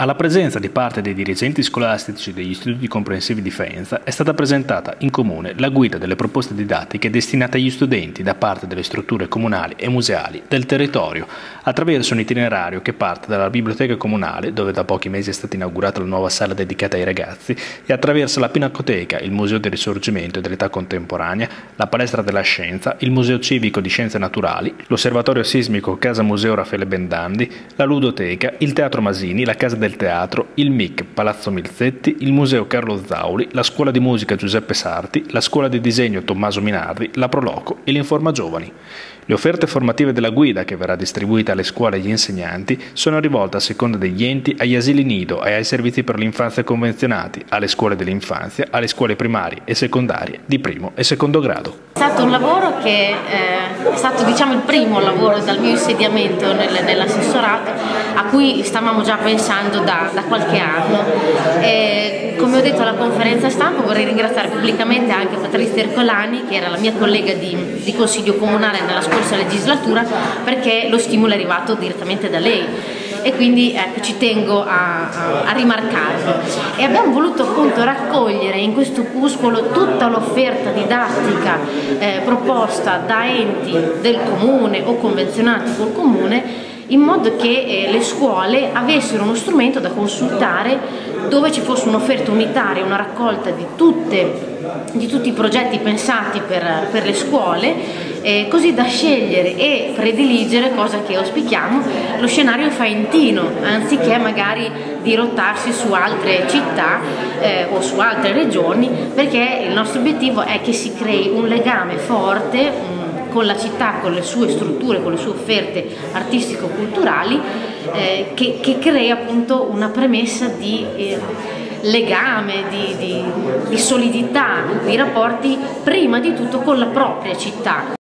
Alla presenza di parte dei dirigenti scolastici degli istituti comprensivi di Faenza è stata presentata in comune la guida delle proposte didattiche destinate agli studenti da parte delle strutture comunali e museali del territorio, attraverso un itinerario che parte dalla biblioteca comunale, dove da pochi mesi è stata inaugurata la nuova sala dedicata ai ragazzi, e attraverso la Pinacoteca, il Museo del Risorgimento e dell'Età Contemporanea, la Palestra della Scienza, il Museo Civico di Scienze Naturali, l'Osservatorio Sismico Casa Museo Raffaele Bendandi, la Ludoteca, il Teatro Masini, la Casa del Teatro, il MIC Palazzo Milzetti, il Museo Carlo Zauli, la Scuola di Musica Giuseppe Sarti, la Scuola di Disegno Tommaso Minardi, la Proloco e l'Informa Giovani. Le offerte formative della guida, che verrà distribuita alle scuole e agli insegnanti, sono rivolte a seconda degli enti agli asili nido e ai servizi per l'infanzia convenzionati, alle scuole dell'infanzia, alle scuole primarie e secondarie di primo e secondo grado. È stato un lavoro che è stato il primo lavoro dal mio insediamento nell'assessorato, a cui stavamo già pensando da qualche anno. E, come ho detto alla conferenza stampa, vorrei ringraziare pubblicamente anche Patrizia Ercolani, che era la mia collega di consiglio comunale nella scorsa legislatura, perché lo stimolo è arrivato direttamente da lei. E quindi ci tengo a rimarcarlo. E abbiamo voluto appunto raccogliere in questo opuscolo tutta l'offerta didattica proposta da enti del comune o convenzionati col comune, in modo che le scuole avessero uno strumento da consultare, dove ci fosse un'offerta unitaria, una raccolta di tutti i progetti pensati per le scuole, così da scegliere e prediligere, cosa che auspichiamo, lo scenario faentino, anziché magari dirottarsi su altre città o su altre regioni, perché il nostro obiettivo è che si crei un legame forte con la città, con le sue strutture, con le sue offerte artistico-culturali, che crea appunto una premessa di legame, di solidità, di rapporti prima di tutto con la propria città.